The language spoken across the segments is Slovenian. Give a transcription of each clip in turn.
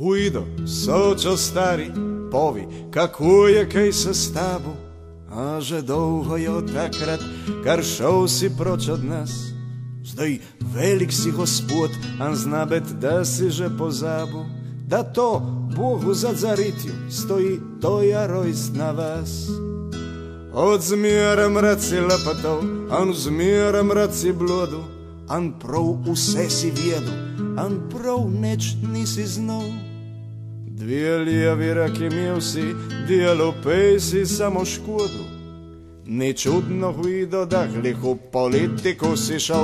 Guido, sočo stari, povi, kako je kaj se s tabo? A že dolgo je od takrat, kar šel si proč od nas. Zdaj velik si gospod, an zna bet, da si že pozabil, da to Bogu za zaritju stoji toja rojstna vas. Od zmera mrad si lepotov, an zmera mrad si blodu, an prav vse si vjedu, an prav neč nisi znal. Dvije lijevi raki imel si, dialopej si samo škodu. Ni čudno, Guido, da glih v politiku si šel.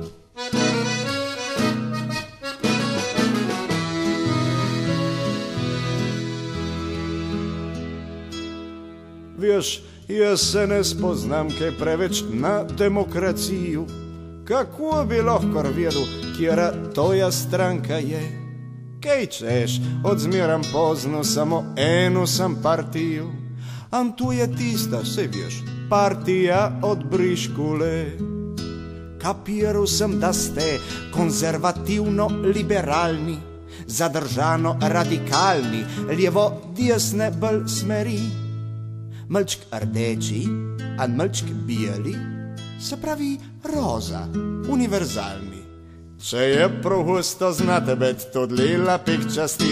Veš, jaz se ne spoznam kaj preveč na demokraciju. Kako bi lahko vedel, kjera toja stranka je? Kaj češ, odzmeram pozno, samo eno sam partijo. An tu je tista, se veš, partija od Briškule. Kapiral sem, da ste konzervativno-liberalni, zadržano-radikalni, lijevo-desne bolj smeri. Malčk rdeči, an malčk bijeli, se pravi roza, univerzalni. Če je prav gusto, znate bet tudi lepih časti.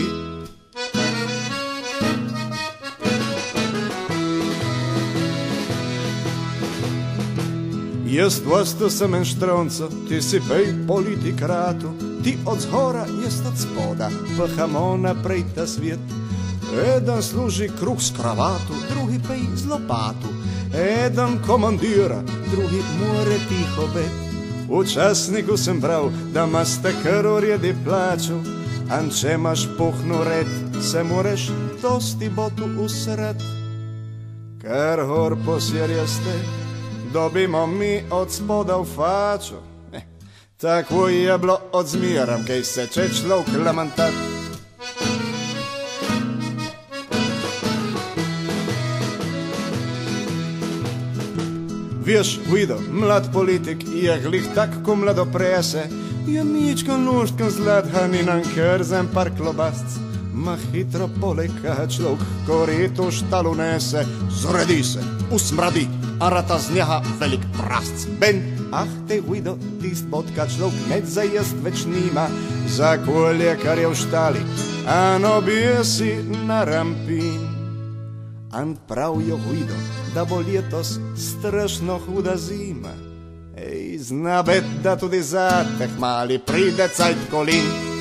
Jaz dvosto sem en štronco, ti si pej politikratu, ti od zhora, jaz od spoda, pahamo naprej ta svet. Eden služi kruh s kravatu, drugi pej z lopatu, eden komandira, drugi more tiho bet. V časniku sem bral, da maste kar uredi plaču, an če imaš puhnu red, se moreš dosti botu usret. Ker hor posjerja ste, dobimo mi od spoda v faču. Tako je bilo od zmeram, kaj se če človek lamentat. Veš, Guido, mlad politik je glih tak, ko mlado prese, je mičkan luštkan zlathan in ankerzem par klobasc. Ma hitro poleka človek, ko reto štalu nese, zredi se, usmradi, a rata z njeha velik prasc. Ben, ah te Guido, tist bodka človek neč za jest več nima, za kolje, kar je v štali, a nobije si na rampin. An pravijo, Guido, da bo letos strašno huda zima. Ej, zna bet, da tudi za teh mali pride cajt kolin.